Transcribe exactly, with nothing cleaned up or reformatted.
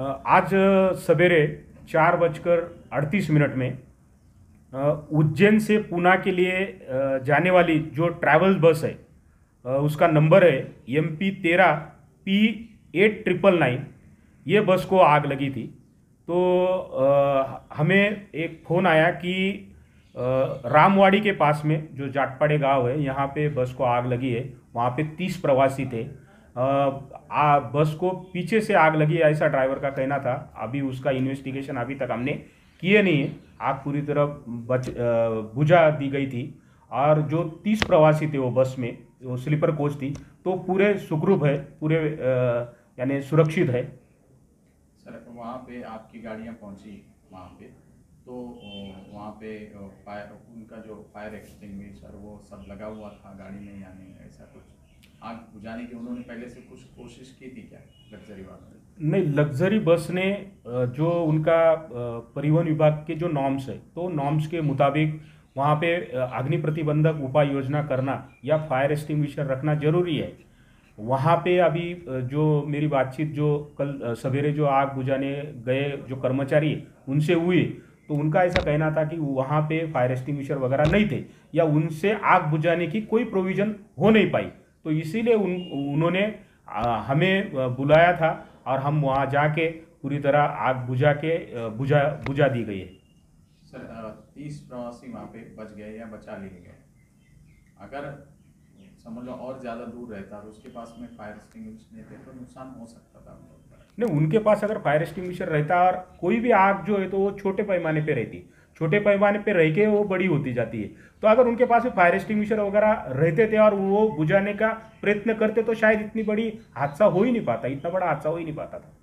आज सवेरे चार बजकर अड़तीस मिनट में उज्जैन से पूना के लिए जाने वाली जो ट्रैवल बस है उसका नंबर है एम पी तेरह पी एट ट्रिपल नाइन। ये बस को आग लगी थी। तो हमें एक फ़ोन आया कि रामवाड़ी के पास में जो जाटपाड़े गांव है यहाँ पे बस को आग लगी है। वहाँ पे तीस प्रवासी थे। आ, बस को पीछे से आग लगी ऐसा ड्राइवर का कहना था। अभी उसका इन्वेस्टिगेशन अभी तक हमने किए नहीं है। आग पूरी तरह बच बुझा दी गई थी और जो तीस प्रवासी थे वो बस में, वो स्लीपर कोच थी, तो पूरे सुखरूप है, पूरे यानी सुरक्षित है। सर वहाँ पे आपकी गाड़ियाँ पहुँची वहाँ पे, तो वहाँ पे फायर उनका जो फायर एक्सटिंग्विशर वो सब लगा हुआ था गाड़ी में या नहीं? ऐसा कुछ आग बुझाने की उन्होंने पहले से कुछ कोशिश की थी क्या लग्जरी बस ने? नहीं, लग्जरी बस ने जो उनका परिवहन विभाग के जो नॉर्म्स है, तो नॉर्म्स के मुताबिक वहाँ पे अग्नि प्रतिबंधक उपाय योजना करना या फायर एक्सटिंग्विशर रखना जरूरी है। वहाँ पे अभी जो मेरी बातचीत जो कल सवेरे जो आग बुझाने गए जो कर्मचारी उनसे हुई, तो उनका ऐसा कहना था कि वहाँ पे फायर एक्सटिंग्विशर वगैरह नहीं थे या उनसे आग बुझाने की कोई प्रोविज़न हो नहीं पाई। तो इसीलिए उन उन्होंने हमें बुलाया था और हम वहाँ जाके पूरी तरह आग बुझा के बुझा बुझा दी गई है। सर तीस प्रवासी वहाँ पे बच गए या बचा लिए गए? अगर समझ लो और ज़्यादा दूर रहता और उसके पास में फायर एक्सटिंग्विशर नहीं थे तो नुकसान हो सकता था। नहीं, उनके पास अगर फायर एक्सटिंग्विशर रहता और कोई भी आग जो है तो वो छोटे पैमाने पे रहती, छोटे पैमाने पे रह के वो बड़ी होती जाती है। तो अगर उनके पास में फायर एक्सटिंग्विशर वगैरह रहते थे और वो बुझाने का प्रयत्न करते तो शायद इतनी बड़ी हादसा हो ही नहीं पाता, इतना बड़ा हादसा हो ही नहीं पाता था।